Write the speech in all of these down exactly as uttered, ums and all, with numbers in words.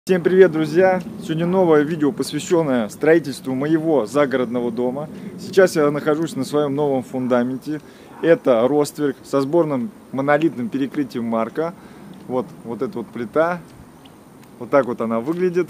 Всем привет, друзья! Сегодня новое видео, посвященное строительству моего загородного дома. Сейчас я нахожусь на своем новом фундаменте. Это ростверк со сборным монолитным перекрытием марка. Вот, вот эта вот плита. Вот так вот она выглядит.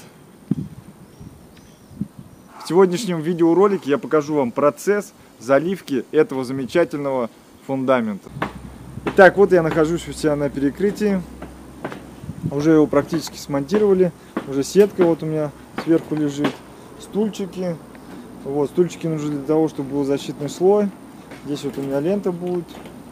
В сегодняшнем видеоролике я покажу вам процесс заливки этого замечательного фундамента. Итак, вот я нахожусь у себя на перекрытии. Уже его практически смонтировали. Уже сетка вот у меня сверху лежит. Стульчики. Вот, стульчики нужны для того, чтобы был защитный слой. Здесь вот у меня лента будет.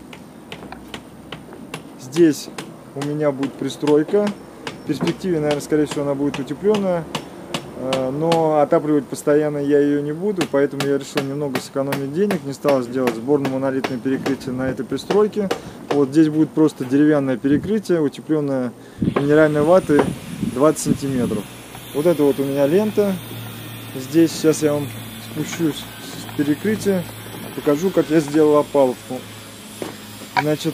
Здесь у меня будет пристройка. В перспективе, наверное, скорее всего, она будет утепленная. Но отапливать постоянно я ее не буду, поэтому я решил немного сэкономить денег. Не стал сделать сборное монолитное перекрытие на этой пристройке. Вот здесь будет просто деревянное перекрытие, утепленное минеральной ватой двадцать сантиметров. Вот это вот у меня лента. Здесь сейчас я вам спущусь с перекрытия, покажу, как я сделал опалубку. Значит,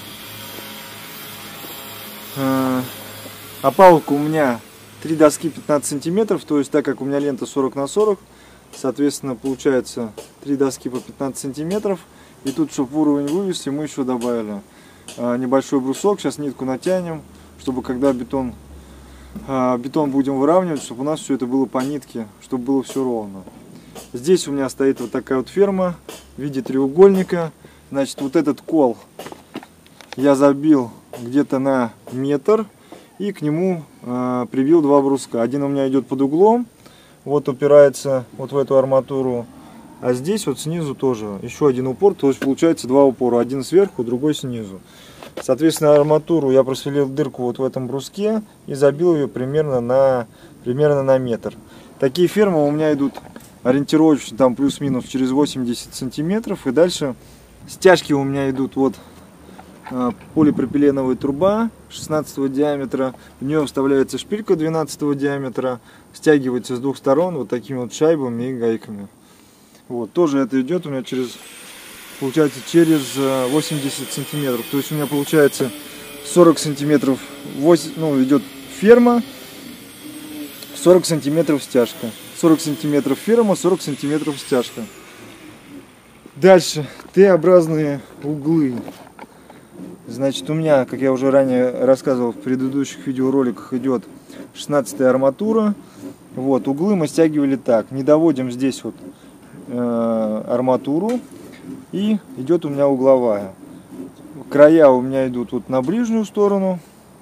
опалубка у меня три доски пятнадцать сантиметров, то есть так как у меня лента сорок на сорок, соответственно, получается три доски по пятнадцать сантиметров. И тут, чтобы уровень вывести, мы еще добавили а, небольшой брусок. Сейчас нитку натянем, чтобы когда бетон, а, бетон будем выравнивать, чтобы у нас все это было по нитке, чтобы было все ровно. Здесь у меня стоит вот такая вот ферма в виде треугольника. Значит, вот этот кол я забил где-то на метр. И к нему э, прибил два бруска. Один у меня идет под углом, вот упирается вот в эту арматуру. А здесь вот снизу тоже еще один упор, то есть получается два упора. Один сверху, другой снизу. Соответственно, арматуру я просверлил дырку вот в этом бруске и забил ее примерно на, примерно на метр. Такие фермы у меня идут ориентировочно там плюс-минус через восемьдесят сантиметров. И дальше стяжки у меня идут вот полипропиленовая труба шестнадцатого диаметра, в нее вставляется шпилька двенадцатого диаметра, стягивается с двух сторон вот такими вот шайбами и гайками. Вот, тоже это идет у меня через, получается, через восемьдесят сантиметров, то есть у меня получается сорок сантиметров, ну, идет ферма, сорок сантиметров стяжка, сорок сантиметров ферма, сорок сантиметров стяжка. Дальше Т-образные углы. Значит, у меня, как я уже ранее рассказывал в предыдущих видеороликах, идет шестнадцатая арматура. Вот, углы мы стягивали так. Не доводим здесь вот э, арматуру. И идет у меня угловая. Края у меня идут вот на ближнюю сторону.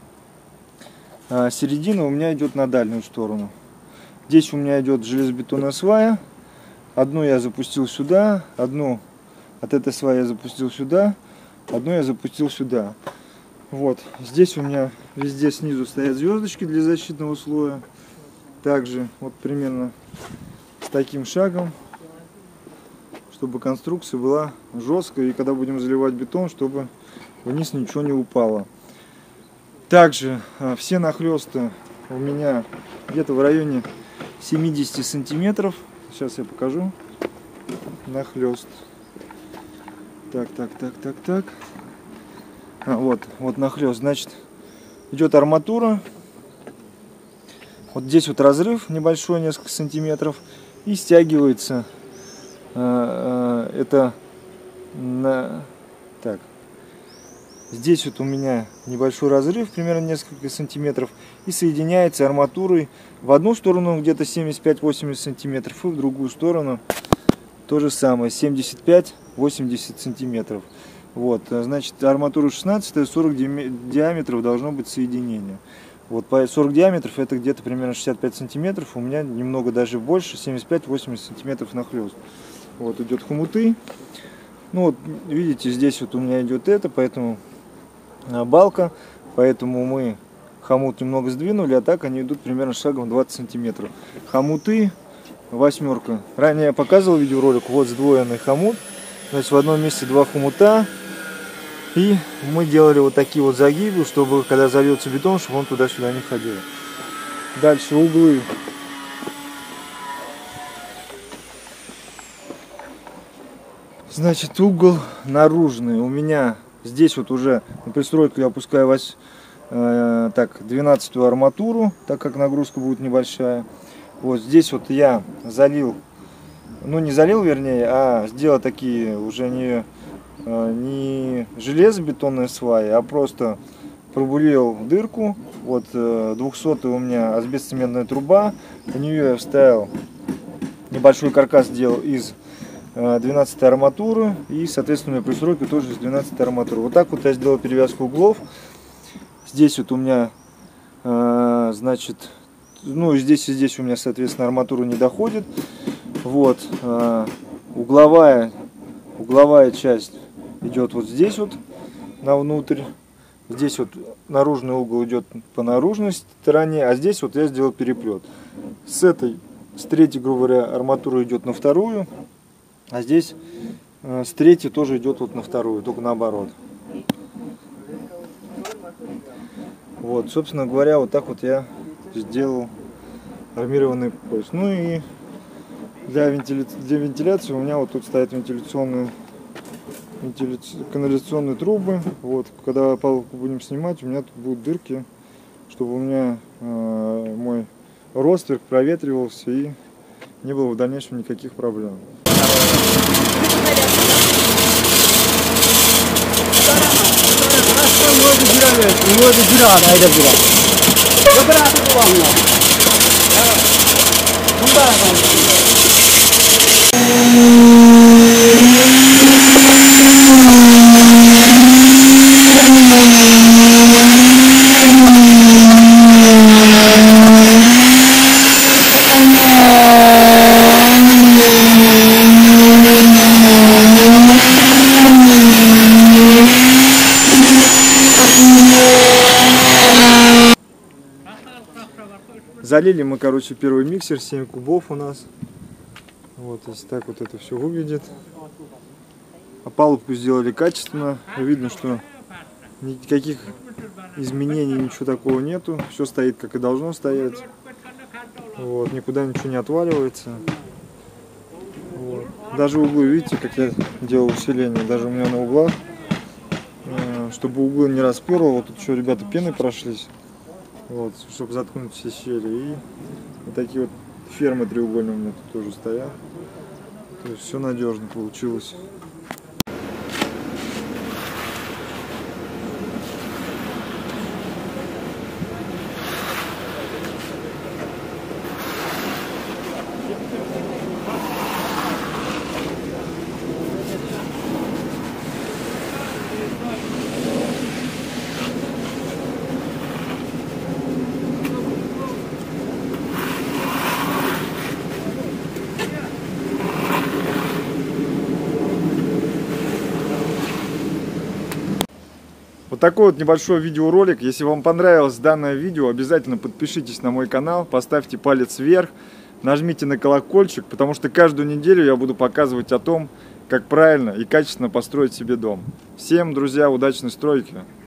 А середина у меня идет на дальнюю сторону. Здесь у меня идет железобетонная свая. Одну я запустил сюда. Одну от этой сваи я запустил сюда. Одну я запустил сюда. Вот. Здесь у меня везде снизу стоят звездочки для защитного слоя. Также вот примерно с таким шагом, чтобы конструкция была жесткая. И когда будем заливать бетон, чтобы вниз ничего не упало. Также все нахлесты у меня где-то в районе семидесяти сантиметров. Сейчас я покажу. Нахлест. Так, так, так, так, так. А, вот, вот нахлест. Значит, идет арматура. Вот здесь вот разрыв небольшой, несколько сантиметров. И стягивается э, э, это на... Так. Здесь вот у меня небольшой разрыв, примерно несколько сантиметров. И соединяется арматурой в одну сторону где-то семьдесят пять — восемьдесят сантиметров. И в другую сторону то же самое, семьдесят пять — восемьдесят сантиметров. Вот, значит, арматура шестнадцать, сорок диаметров должно быть соединение. Вот, по сорок диаметров это где-то примерно шестьдесят пять сантиметров. У меня немного даже больше, семьдесят пять — восемьдесят сантиметров нахлест. Вот идет хомуты. Ну вот, видите, здесь вот у меня идет это, поэтому балка. Поэтому мы хомут немного сдвинули, а так они идут примерно шагом двадцать сантиметров. Хомуты. Восьмерка. Ранее я показывал видеоролик, вот сдвоенный хомут. Значит, в одном месте два хомута. И мы делали вот такие вот загибы, чтобы когда зальется бетон, чтобы он туда-сюда не ходил. Дальше углы. Значит, угол наружный. У меня здесь вот уже на пристройку я опускаю э, так, двенадцатую арматуру, так как нагрузка будет небольшая. Вот здесь вот я залил, ну не залил вернее, а сделал такие уже не, э, не железобетонные сваи, а просто пробурил дырку. Вот э, двухсотая у меня асбестоцементная труба, в нее я вставил небольшой каркас, сделал из двенадцатой арматуры, и соответственно у меня плюсировки тоже из двенадцатой арматуры. Вот так вот я сделал перевязку углов. Здесь вот у меня э, значит, ну здесь и здесь у меня соответственно арматура не доходит. Вот э, угловая угловая часть идет вот здесь вот на внутрь. Здесь вот наружный угол идет по наружной стороне, а здесь вот я сделал переплет. С этой, с третьей, грубо говоря, арматура идет на вторую. А здесь э, с третьей тоже идет вот на вторую, только наоборот. Вот, собственно говоря, вот так вот я сделал армированный пояс. Ну и для, вентиля... для вентиляции у меня вот тут стоят вентиляционные, вентиля... канализационные трубы. Вот, когда палубку будем снимать, у меня тут будут дырки, чтобы у меня э, мой ростверк проветривался и не было в дальнейшем никаких проблем. Залили мы, короче, первый миксер, семь кубов у нас. Вот, если так вот это все выглядит. Опалубку сделали качественно. Видно, что никаких изменений, ничего такого нету. Все стоит, как и должно стоять. Вот, никуда ничего не отваливается. Вот. Даже углы, видите, как я делал усиление. Даже у меня на углах, чтобы углы не расперло. Вот тут еще ребята пеной прошлись. Вот, чтобы заткнуть все щели. И вот такие вот фермы треугольные у меня тут тоже стоят. То есть все надежно получилось. Вот такой вот небольшой видеоролик. Если вам понравилось данное видео, обязательно подпишитесь на мой канал, поставьте палец вверх, нажмите на колокольчик, потому что каждую неделю я буду показывать о том, как правильно и качественно построить себе дом. Всем, друзья, удачной стройки!